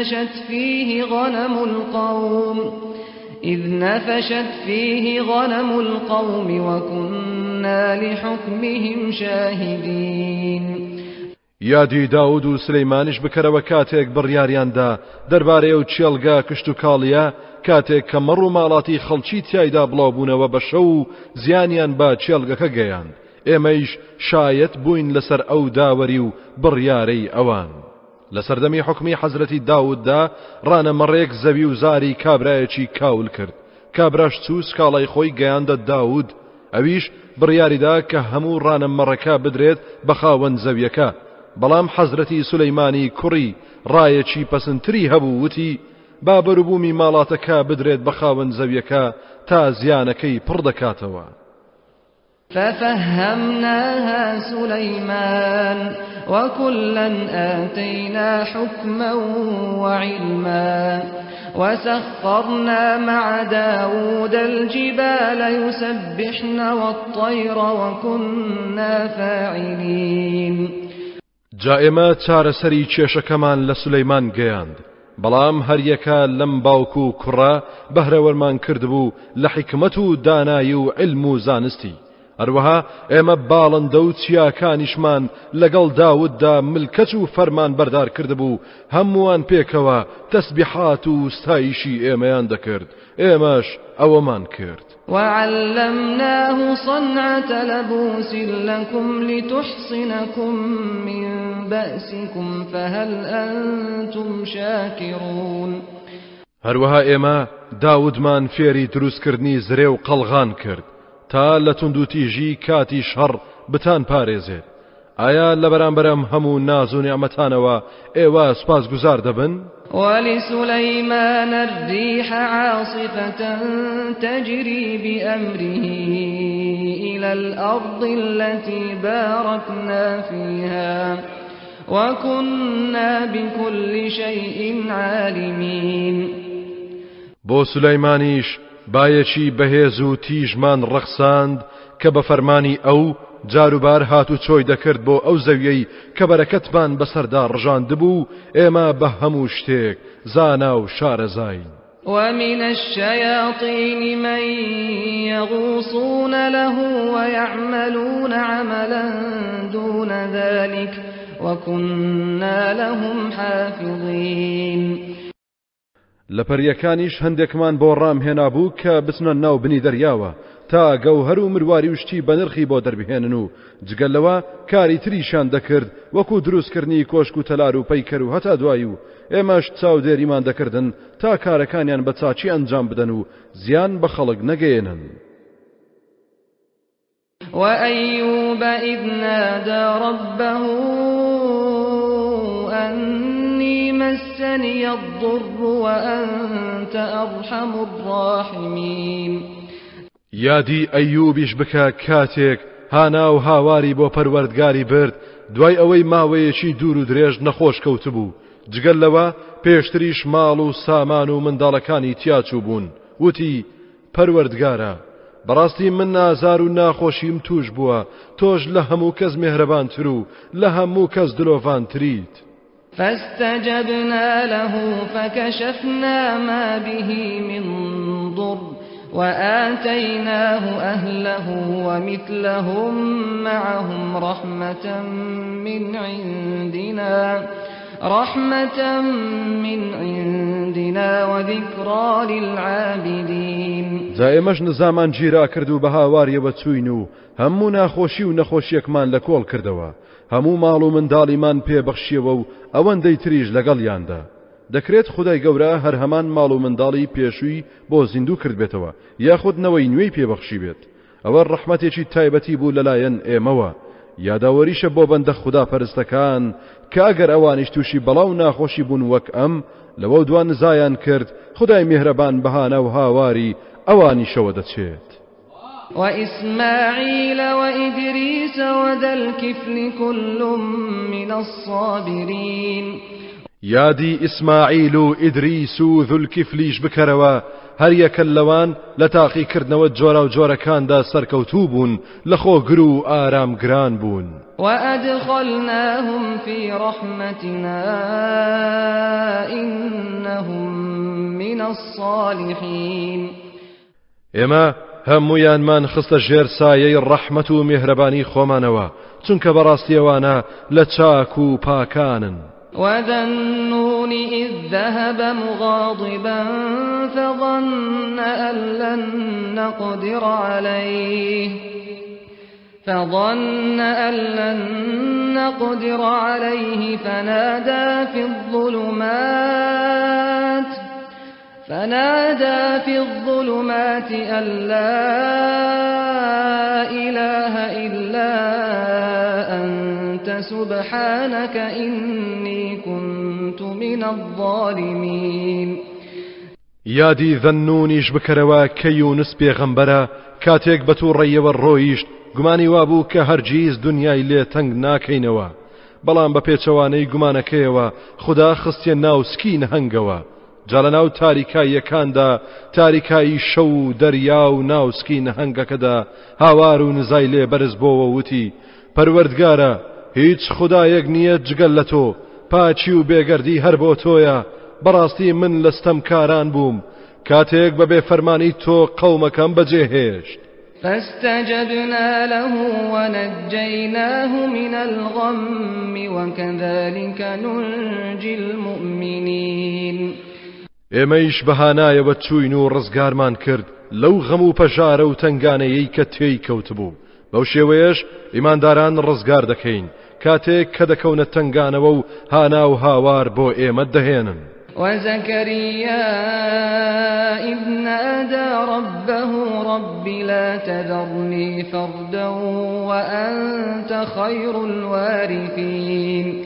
نفشت فيه غنم القوم وكنا لحكمهم شاهدين. یادی داود و سلەیمانیش بکەرەوە کاتێک بڕیاریاندا دەربارەی ئەو چێڵگا کشت و کاڵیە، کاتێک کە مەڕ و ماڵاتی خەڵکی تیایدا بڵاوبوونەوە بە شەو و زیانیان بە چێڵگەکە گەیاند. ئێمەیش شایەت بووین لەسەر ئەو داوەری و بڕیارەی ئەوان. لە سەردەمی حکمی حەزرەتی داوددا ڕانەمەڕێک زەوی و زاری کابرایەکی کاول کرد. کابراش چوو سکاڵای خۆی گەیاندە داود، ئەویش بڕیاریدا کە هەموو ڕانەمەڕەکە بدرێت بە خاوەن زەویەکە. بەڵام حەزرەتی سولەیمانی کوڕی ڕایەکی پەسندتری هەبوو، وتی با بەروبوومی ماڵاتەکە بدرێت بە خاوەن زەویەکە تا زیانەکەی پڕ دەکاتەوە. ففهمناها سليمان وكلا آتينا حكما وعلما وسخرنا مع داود الجبال يسبحن والطير وكنا فاعلين. جائمە چارەسەری کێشەکەمان لە سولەیمان گەیاند، بەڵام هەریەکە لەم باوک و کوڕە بەهرەوەرمان کردبوو لە حکمت و دانایی و علم و زانستی. هەروەها ئێمە باڵندە و چیاکانیشمان لەگەڵ داوددا ملکەت و فەرمان بەردار کردبوو هەمووان پێکەوە تەسبیحات و ستایشی ئێمەیان دەکرد ئێمەش ئەوەمان کرد وعلمناه صنعة لبوس لكم لتحصنكم من بأسكم فهل أنتم شاكرون هەروەها ئێمە داودمان فێری دروستکردنی زرێ و قەڵغان کرد تا لە توندوتیژی کاتی شەڕ بتان پارێزێت ئایا لە بەرامبەرم هەموو ناز و نیعمەتانەوە ئێوە سوپاسگوزار دەبن؟ ولسليمان الريح عاصفة تجري بأمره إلى الأرض التي باركنا فيها وكنا بكل شيء عالمين بۆ سولەیمانیش بایەکی بەهێز و تیژمان ڕەخساند کە بە فەرمانی ئەو جاروبار هات و چۆی دەکرد بۆ ئەو زەویەی کە بەرەکەتمان بەسەردا ڕژاندبوو ئێمە بە هەموو شتێک زانا و شارەزاین ومن الشياطين من يغوصون له ويعملون عملا دون ذلك وكنا لهم حافظين لەپەریەکانیش هەندێکمان بۆ ڕام هێنابوو کە بچنە ناو بنی دەریاوە تا گەوهەر و مرواری وشتی بە نرخی بۆ دەربهێنن و جگەلەوە کاری تریشان دەکرد وەکو دروستکردنی کۆشک و تەلار و پەیکەر و هەتا دوایی و ئێمەش چاودێریمان دەکردن تا کارەکانیان بە چاچی ئەنجام بدەن و زیان بە خەڵک نەگەێنن وأيوب إذ نادى ربه أني مسني الضر وأنت أرحم الراحمين یادی ئەیوبیش بکە کاتێک هانا و هاواری بۆ پەروەردگاری برد دوای ئەوەی ماوەیەکی دوور و درێژ نەخۆش کەوتبوو جگەل لەوە پێشتریش ماڵ و سامان و منداڵەکانی تیاچوو بوون وتی پەروەردگارە بەڕاستی من نازار و ناخۆشیم توش بووە تۆش لە هەموو کەس مێهرەبانتر و لە هەموو کەس دلۆڤانتریت فاستجبنا له فكشفنا ما به من ضر وآتيناه أهله ومثلهم معهم رحمة من عندنا وذكرى للعابدين زائمەش نزامان گیرا کرد و بە هاواریەوە چوین و هەموو ناخۆشی و نەخۆشیەکمان لە کۆڵ کردەوە هەموو ماڵ و منداڵیمان پێبەخشیەوە و ئەوەندەی تریژ لەگەڵیاندا دەکرێت خودای گەورە هەر هەمان ماڵ و منداڵی پێشووی بۆ زیندوو کرد بێتەوە یاخود نەوەی نوێی پێبەخشی بێت ئەوە ڕەحمەتێکی تایبەتی بوو لەلایەن ئێمەوە یاداوەریشە بۆ بەندە خوددا پەرستەکان کە ئەگەر ئەوانیش تووشی بەڵاو ناخۆشی بوون وەک ئەم لەوە دوان نزایان کرد خدای میهرەبان بەهانە و هاواری ئەوانیشەوە دەچێت وإسماعيل وإدريس وذا الكفل كل من الصابرين یادی ئیسماعیل و ئیدریس و ذوالکفلیش بکەرەوە هەر یەکەن لەوان لە تاقیکردنەوە جۆرە و جۆرەکاندا سەرکەوتوو بوون لە خۆگر و ئارامگران بوون وأدخلناهم في رحمتنا إنهم من الصالحين ئێمە هەموویانمان خستە ژێر سایەی ڕەحمەت و میهرەبانی خۆمانەوە چونکە بەڕاستیەوانە لە چاک و پاکانن وذا النون إذ ذهب مغاضبا فظن أن لن نقدر عليه فنادى في الظلمات أن لا إله إلا أنت سبحانك إني كنت من الظالمين یادی ذەنونیش بکەرەوە کە یونس پێغەمبەرە کاتێک بە تووڕێیەوە ڕۆیشت گومانی وابوو کە هەرگیز دنیای لێ تەنگ ناکەینەوە بەڵام بە پێچەوانەی گومانەکەیەوە خوددا خستیە ناو سکی نەهەنگەوە جا لە ناو تاریکاییەکاندا تاریکایی شەو و دەریا و ناوسکی نەهەنگەکەدا هاوار و نزای لێ بەرز بۆوە وتی پەروەردگارە هیچ خودایەک نییە جگەل لە تۆ پاچی و بێگەردی هەر بۆ تۆیە بەڕاستی من لەستەمکاران بووم کاتێک بە بێفەرمانی تۆ قەومەکەم بەجێهێشت فاستجبنا له ونجيناه من الغم وكذلك ننجي المؤمنين. ئێمەیش بەهانایەوە چووین و ڕزگارمان کرد لەو غەم و پەژارە و تنگانەیەی کە تێی کەوتبوو. بەو شێوەیەش ئیمانداران ڕزگار دەکەین کاتێک کە دەکەونە تنگانەوە و هانا و هاوار بۆ ئێمە دەهێنن. وزكريا إذ نادى ربه رب لا تذرني فردا وأنت خير الوارثين.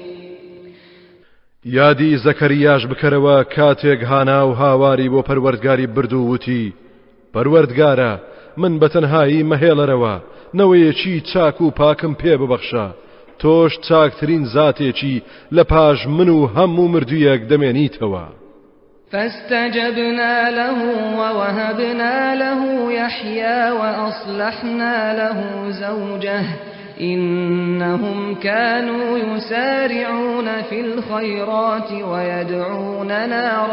یادی زەکەریاش بکەرەوە کاتێک هانا و هاواری بۆ پەروەردگاری بردو وتی پەروەردگارە من بەتەنهایی مەهێڵەرەوە نەوەیەکی چاک و پاکم پێ ببەخشە تۆش چاکترین زاتێکی لە پاش من و هەموو مردوویەک دەمێنیتەوە. فاستجبنا له ووهبنا له يحيى وأصلحنا له زوجه إنهم كانوا يسارعون في الخيرات ويدعوننا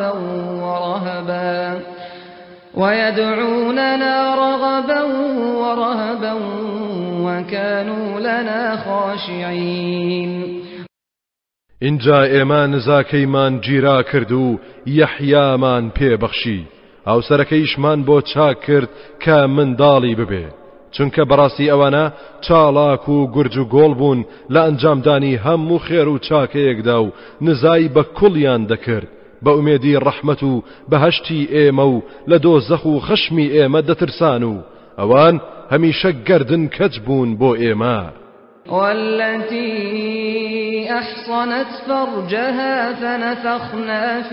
رغبا ورهبا وكانوا لنا خاشعين. اینجا ئێمە نزاکەیمان گیرا کرد و یەحیامان پێبەخشی هاوسەرەکەیشمان بۆ چاک کرد کە منداڵی ببێ چونکە بەڕاستی ئەوانە چاڵاک و گورج و گۆڵ بوون لە ئەنجامدانی هەموو خێر و چاکەیەکدا و نزای بە کوڵیان دەکرد بە ئومێدی ڕەحمەت و بەهەشتی ئێمە و لە دۆزەخ و خەشمی ئێمە دەترسان و ئەوان هەمیشە گەردن کەج بوون بۆ ئێمە. والتي أحصنت فرجها فنفخنا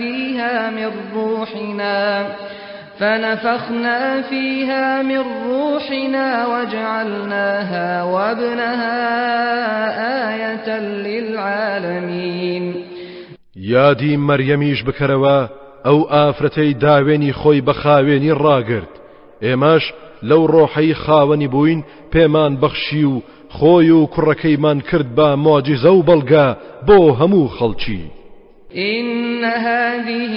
فيها من روحنا وجعلناها وابنها آية للعالمين. یادی مەریەمیش بکەرەوە ئەو ئافرەتەی داوێنی خۆی بە خاوێنی ڕاگرت ئێمەش لەو ڕۆحەی خاوەنی بووین پێمان بەخشی و خۆی و کوڕەکەیمان کرد بە مۆجیزە و بەڵگە بۆ هەموو خەڵکی. إن هذه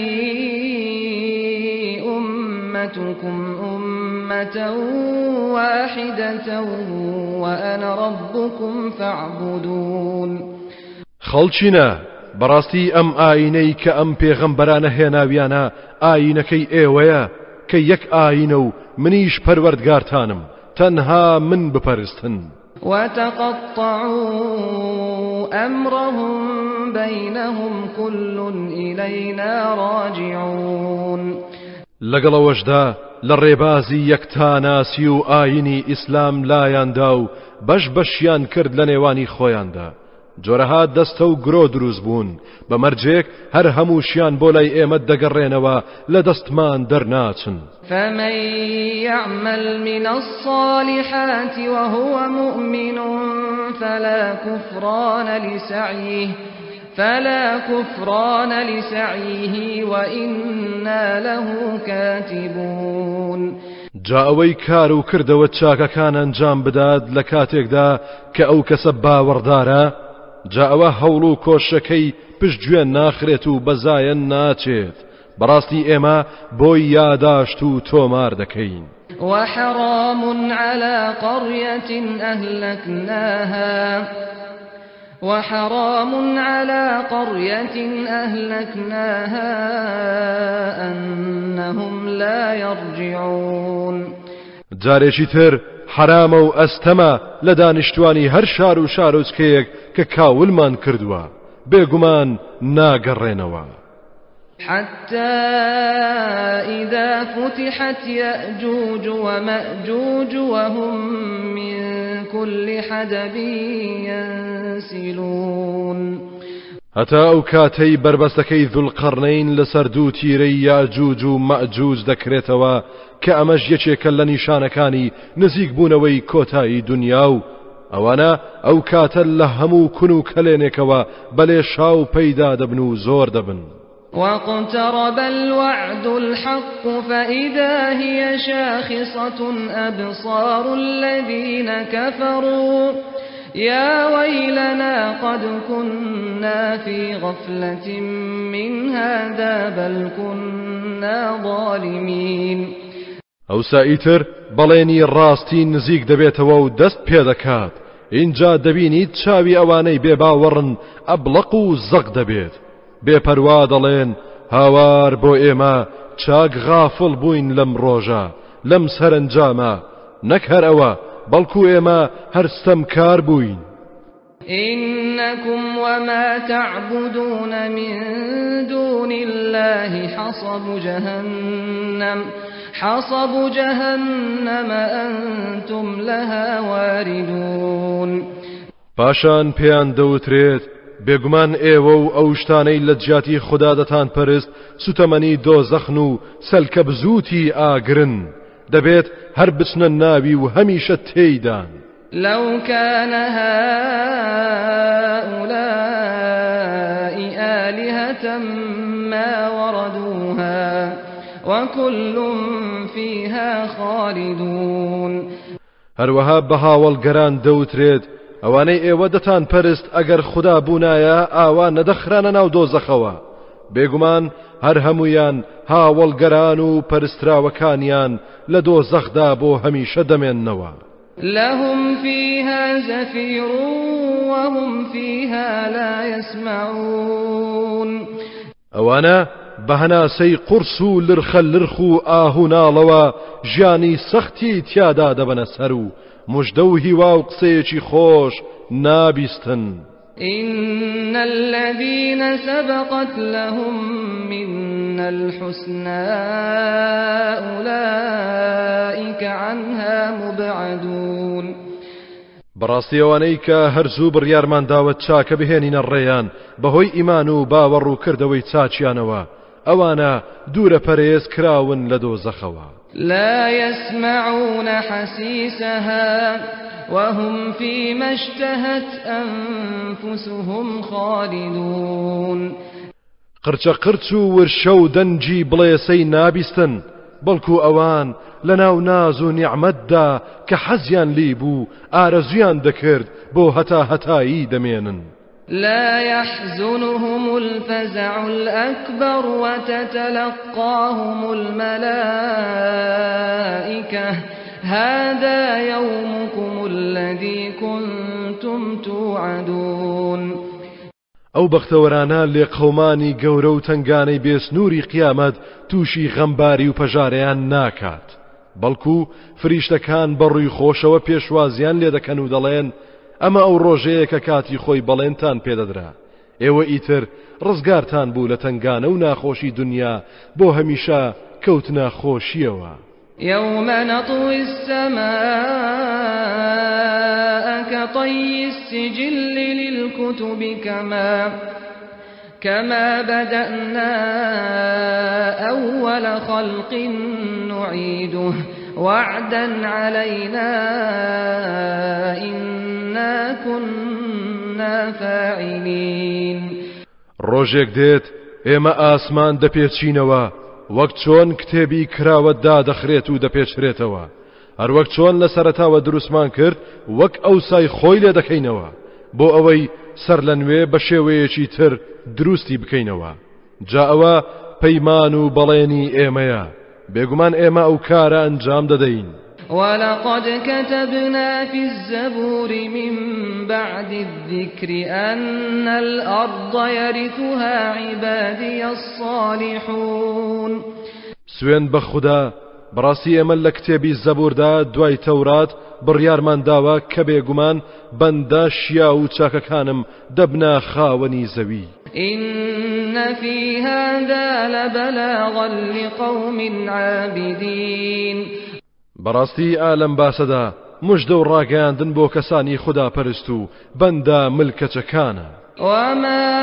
أمتكم أمة واحدة وأنا ربكم فاعبدون. خەڵچینە بەڕاستی ئەم ئاینەی کە ئەم پێغەمبەرانە هێناویانە ئاینەکەی ئێوەیە کە یەک ئاینە و منیش پەروەردگارتانم تەنها من بپەرستن. وتقطعوا أمرهم بينهم كل إلينا راجعون. لەگەڵەوەشدا لە ڕێبازی یەکتاناسی و ئاینی ئیسلام لایاندا و بەشیان کرد لە نێوانی خۆیاندا جۆرەها دەستە و گرۆ دروست بوون بە مەرجێک هەر هەمووشیان بۆ لای ئێمە دەگەڕێنەوە لە دەستمان دەرناچن. فمن يعمل من الصالحات وهو مؤمن فلا كفران لسعيه وإنا له كاتبون. جا ئەوەی کار و کردەوە چاکەکان ئەنجام بدات لە کاتێکدا کە ئەو کەسە باوەڕدارە جا ئەوە هەوڵ و کۆشەکەی پشتگوێ ناخرێت و بەزایە ناچێت بەڕاستی ئێمە بۆی یاداشت و تۆمار دەکەین. وحرام على قرية أهلكناها أنهم لا يرجعون. جارێکی تر حرامە و ئەستەمە لە دانیشتوانی هەر شار و شارۆچکەیەک کە کاولمان کردووە بێگومان ناگەڕێنەوە. حتى إذا فتحت يأجوج ومأجوج وهم من كل حدب ينسلون. هەتا ئەو کاتەی بربەستەکەی ذوڵقەرنەین لەسەر دوو تیرەی یاجوج و مەئجوج دەکرێتەوە کە ئەمەش یەکێکە لە نیشانەکانی نزیک بوونەوەی کۆتایی دنیا و ئەوانە ئەو کاتە لە هەموو کون و کەلێنێکەوە بەلێ شاو پەیدا دەبن و زۆر دەبن. واقترب الوعد الحق فإذا هي شاخصة أبصار الذين كفروا يا ويلنا قد كنا في غفلة من هذا بل كنا ظالمين. ئەو سائیتر بەڵێنی ڕاستی نزیک دەبێتەوە و دەست پێدەکات اینجا دەبینیت چاوی ئەوانەی بێباوەڕن ئەبلەق و زەق دەبێت بێپەروا دەڵێن هاوار بۆ ئێمە چاک غافڵ بووین لەم ڕۆژە لەم سەرنجامە نەک هەر ئەوە بەڵکو ئێمە هەرستەمکار بووین إنكم وما تعبدون من دون الله حصب جهنم أنتم لها واردون پاشان پێیان دەوترێت بێگومان ئێوە و ئەو شتانەی لە جیاتی خوددا دەتان پەرست سوتەمەنی دۆزەخن و سەلکە بزوتی ئاگرن دەبێت هەر بچنە ناوی و هەمیشە تێیدان لو كان هؤلاء آلهة ما وردوها وكل فيها خالدون هەروەها بەهاوەڵگەران دەوترێت ئەوانەی ئێوە دەتان پەرست ئەگەر خوددا بوونایە ئاوا نەدەخرانە ناو دۆزەخەوە بێگومان هەر هەمویان هاوڵگەران و پەرستراوەکانیان لە دۆزەخدا بۆ هەمیشە دەمێننەوە لهم فيها زفير وهم فيها لا يسمعون ئەوانە بەهەناسەی قورس و لرخە و ئاهوناڵەوە ژیانی سەختی تیادا دەبەنە سەر و مژدە و هیوا و قسەیەکی خۆش نابیستن إن الذين سبقت لهم منا الحسنى أولئك عنها مبعدون بەڕاستیەوانەی کە هەرزوو بڕیارمان داوە چاکە بهێنینە ڕێیان بەهۆی ئیمان و باوەڕ و کردەوەی چاچیانەوە ئەوانە دوورە پەرێز کراون لە دۆزەخەوە لا يسمعون حسيسها وهم فيما اشتهت أنفسهم خالدون قرچە قرچ و ورشە و دەنجی بڵێسەی نابیستن بەڵکو ئەوان لەناو ناز و نیعمەتدا کە حەزیان لی بوو ئارەزویان دەکرد بۆ هەتایی دەمێنن لا يحزنهم الفزع الأكبر وتتلقاهم الملائكة هذا يومكم الذي كنتم توعدون ئەو بەختەوەرانە لێ قەومانی گەورە و تنگانەی بێسنووری قیامەت تووشی غەمباری و پەژارەیان ناکات بەڵکو فریشتەکان بەڕووی خۆشەوە پێشوازیان لێ دەکەن و دەڵێن ئەمە ئەو ڕۆژەیە کە کاتی خۆی بەڵێنتان پێدەدرا ئێوە ئیتر ڕزگارتان بوو لە تنگانە و ناخۆشی دنیا بۆ هەمیشە کەوتنە خۆشیەوە يوم نطوي السماء كطي السجل للكتب كما بدأنا أول خلق نعيده وعدا علينا إنا كنا فاعلين ڕۆژێک دێت ئێمە ئاسمان دەپێچینەوە وەک چۆن کتێبی کراوەتدا دەخرێت و دەپێچرێتەوە هەروەک چۆن لە سەرەتاوە دروستمان کرد وەک ئەوسای خۆی لێ دەکەینەوە بۆ ئەوەی سەر لە نوێ بە شێوەیەکی تر دروستی بکەینەوە جا ئەوە پەیمان و بەڵێنی ئێمەیە بێگومان ئێمە ئەو کارە ئەنجام دەدەین ولقد كتبنا في الزبور من بعد الذكر أن الأرض يرثها عبادي الصالحون سوێن بە خوددا بەڕاستی ئێمە لە کتێبی زەبوردا دوای تەورات بڕیارمان داوە کە بێگومان بەندە شیا و چاکەکانم دەبنە خاوەنی زەوی إن في هذا لبلاغا لقوم عابدين بەڕاستی ئالەم باسەدا مژدە و ڕاگەیاندن بۆ کەسانی خوددا پەرست و بەندە ملکەچەکانە وما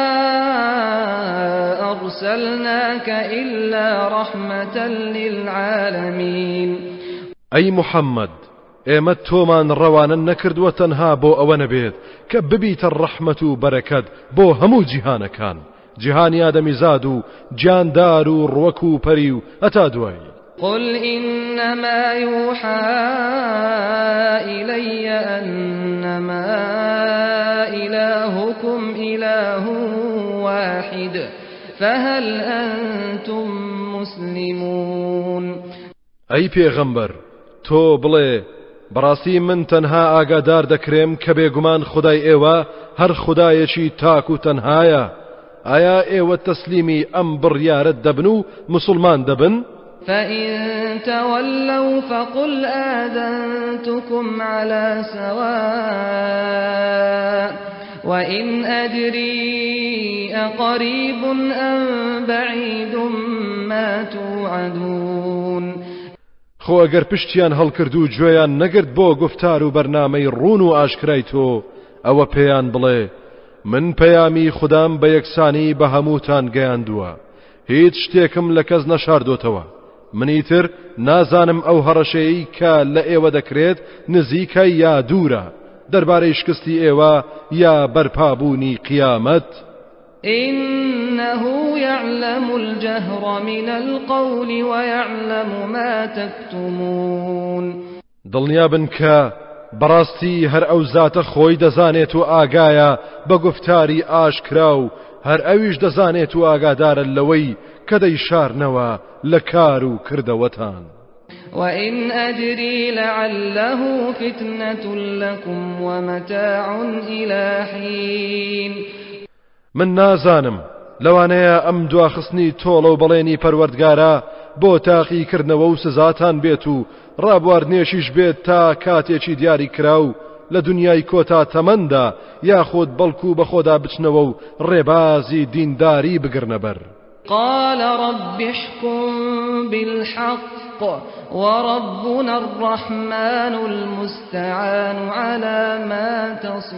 أرسلناك إلا رحمة للعالمين ئەی محەممەد ئێمە تۆمان ڕەوانە نەکردووە تەنها بۆ ئەوە نەبێت کە ببیتە ڕەحمەت و بەرەکەت بۆ هەموو جیهانەکان جیهانی ئادەمیزاد و گیاندار و ڕوەک و پەری و هەتا دوایی قل إنما يوحى إلي أنما إلهكم إله واحد فهل أنتم مسلمون أي پیغمبر تۆ بڵێ بەڕاستی من تەنها ئاگادار دەکرێم کە بێگومان خودای ئێوە هەر خودایەکی تاک و تەنهایە. ئایا ئێوە تەسلیمی ئەم بڕیارەت دەبن و مسلمان دەبن؟ فإن تولوا فقل آذنتكم على سواء وإن أدري أقريب أم بعيد ما توعدون. خۆ ئەگەر پشتیان هەڵکرد و گوێیان نەگرت بۆ گفتار و بەرنامەی ڕوون و ئاشکرای تۆ، ئەوە پێیان بڵێ من پەیامی خودام بە یەکسانی بە هەمووتان گەیاندووە، هیچ شتێکم لە کەس نەشاردۆتەوە. منیتر نازانم ئەو هەڕەشەیەی کە لە ئێوە دەکرێت نزیکە یا دوورە، دەربارەی شکستی ئێوە یا بەرپابوونی قیامەت. إنه يعلم الجهر من القول ويعلم ما تكتمون. دڵنیابن کە بەڕاستی هەر ئەو زاتە خۆی دەزانێت و ئاگایە بە گفتاری ئاشکرا و هەر ئەویش دەزانێت و ئاگادارە لەوەی کە دەیشارنەوە لە کار و کردەوەتان. وإن أدري لعله فتنة لكم ومتاع إلى حين. من نازانم لەوانەیە ئەم دواخستنی تۆڵە و بەڵێنی پەروەردگارە بۆ تاقیکردنەوە و سزاتان بێت و ڕابواردنێشیش بێت تا کاتێکی دیاری کراو لە دنیای کۆتا تەمەندا یاخۆت بەڵکو بە خۆدا بچنەوە و ڕێبازی دینداری بگرنە بەر. قال رب احكم بالحق وربنا الرحمن المستعان على ما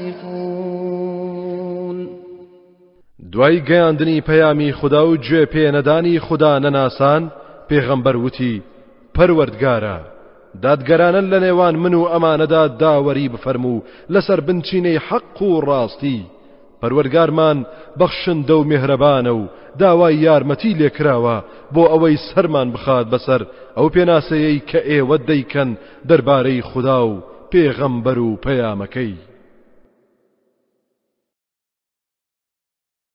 تصفون. دوای گەیاندنی پەیامی خوددا و گوێ پێنەدانی خوددا نەناسان پێغەمبەر وتی پەروەردگارە دادگەرانە لە نێوان من و ئەمانەدا داوەری بفەرموو لەسەر بنچینەی حەق و ڕاستی. پەروەردگارمان بەخشندە و میهرەبانە و داوای یارمەتی لێکراوە بۆ ئەوەی سەرمان بخات بەسەر ئەو پێناسەیەی کە ئێوە دەیکەن دەربارەی خوددا و پێغەمبەر و پەیامەکەی.